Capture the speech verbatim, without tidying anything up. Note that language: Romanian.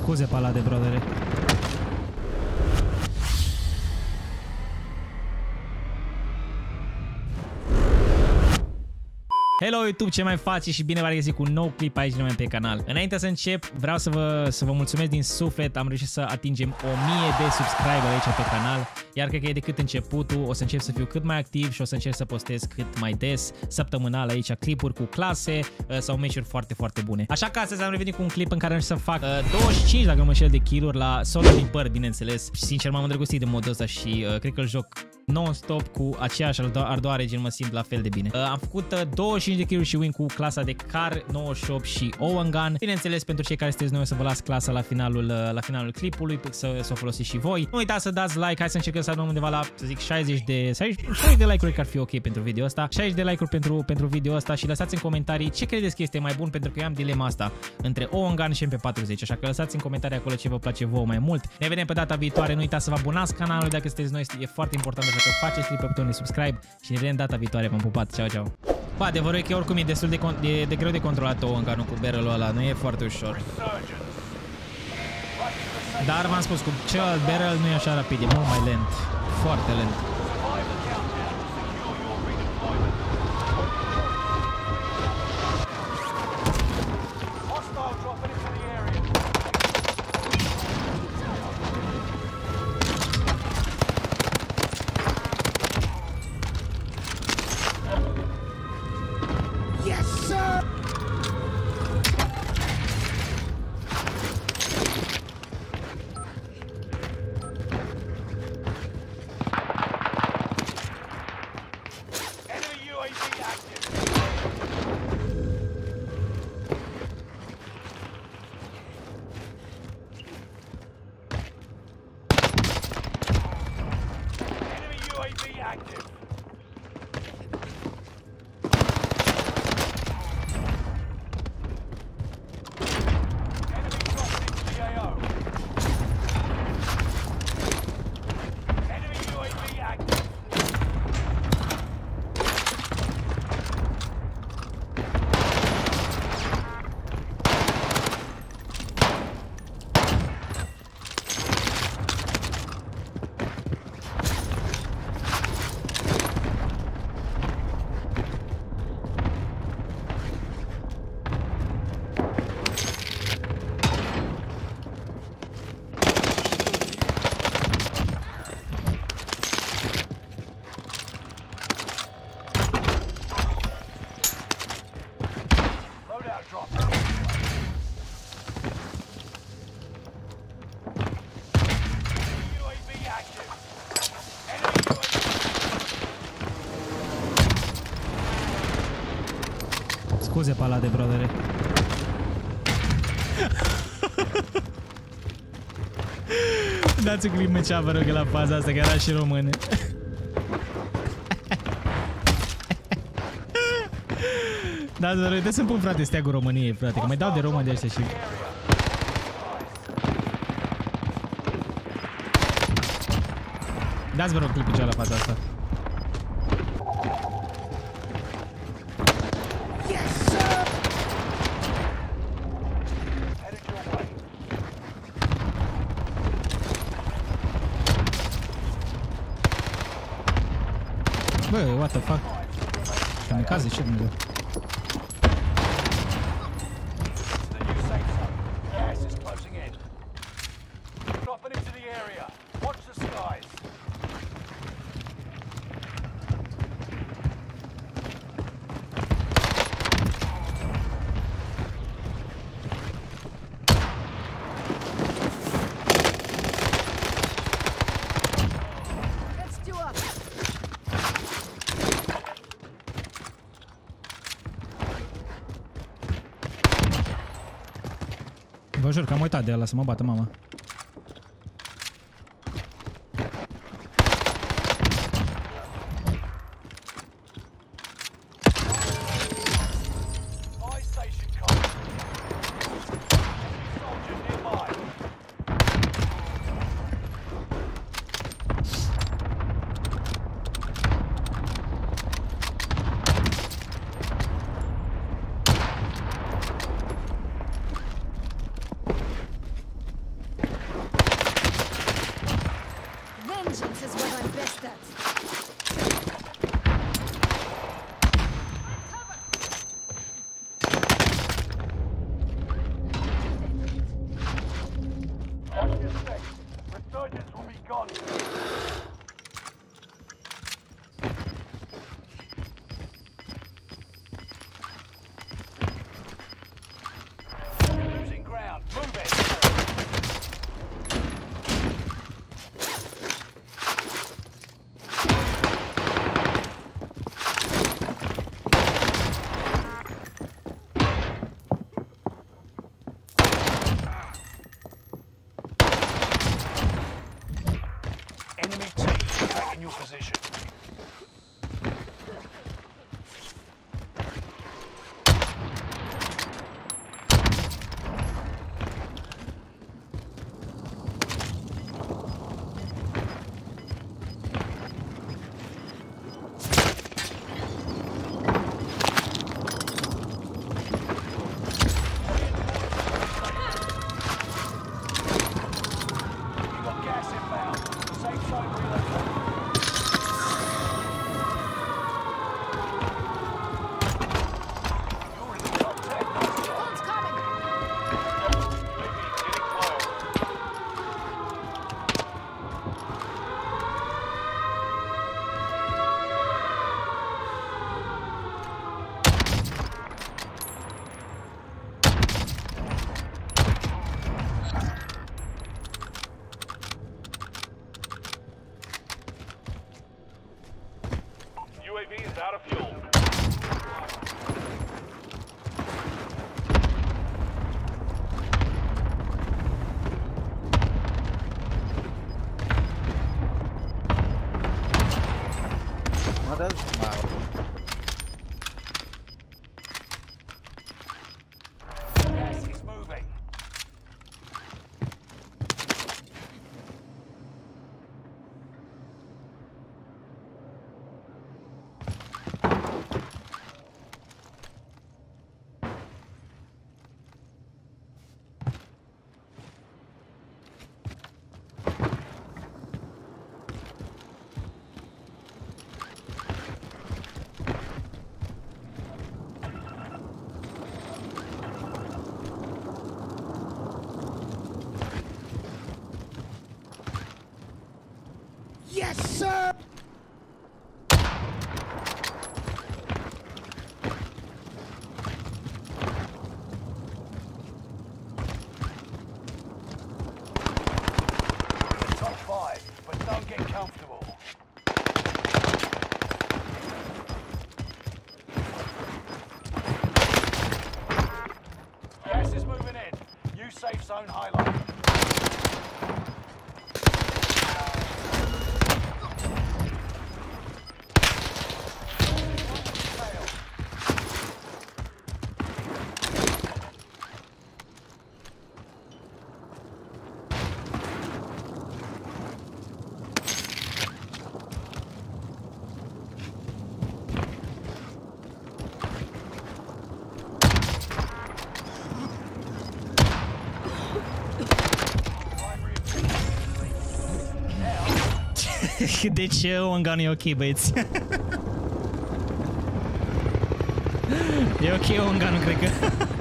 Scuze, palade, brodere. Hello YouTube, ce mai faci și bine v-am regăsit cu un nou clip aici numai pe canal. Înainte să încep, vreau să vă, să vă mulțumesc din suflet, am reușit să atingem o mie de subscriberi aici pe canal, iar cred că e decât începutul, o să încerc să fiu cât mai activ și o să încerc să postez cât mai des, săptămânal aici, clipuri cu clase sau meciuri foarte, foarte bune. Așa că astăzi am revenit cu un clip în care am să fac uh, douăzeci și cinci, dacă nu mă înșel, de kill-uri la solo din păr, bineînțeles. Și sincer m-am îndrăgostit de modul ăsta și uh, cred că îl joc non-stop cu aceeași ardoare, gen mă simt la fel de bine. Uh, am făcut uh, douăzeci și cinci de kill-uri și win cu clasa de C A R nouăzeci și opt și Owen gun. Bineînțeles, pentru cei care sunteți noi o să vă las clasa la finalul, uh, la finalul clipului, să, să o folosiți și voi. Nu uitați să dați like, hai să încercăm să adunăm undeva la, să zic, șaizeci de, șaizeci de like-uri, că ar fi ok pentru video ăsta. șaizeci de like-uri pentru, pentru video ăsta și lăsați în comentarii ce credeți că este mai bun, pentru că eu am dilema asta între Owen gun și M P patruzeci, așa că lăsați în comentarii acolo ce vă place vouă mai mult. Ne vedem pe data viitoare, nu uitați să vă abonați canalului dacă sunteți noi, e foarte important, așa că faceți click pe butonul de subscribe și ne vedem data viitoare. V-am pupat, ceau, ceau. Bă, adevărul e că oricum e destul de, de, de greu de controlat Owen gun cu barrel-ul ăla, nu e foarte ușor. Dar v-am spus, cu celălalt barrel nu e așa rapid, e mult mai lent, foarte lent. Scuze, palade, brodere. Dați un clip mecea, vă rog, la faza asta, că era și român. Dați, vă rog, trebuie să-mi pun, frate, steagul României, frate, că mai dau de român de ăștia și... Dați, vă rog, clipul cea la faza asta. Bă, what the fuck? Kamikaze, ce Dumnezeu? Vă jur că am uitat de ăla să mă bată mama. vezi? Yes, sir! Top five, but don't get comfortable. Gas is moving in. New safe zone highlight. Deci Owen gun e ok, băieți. E ok Owen gun, cred că.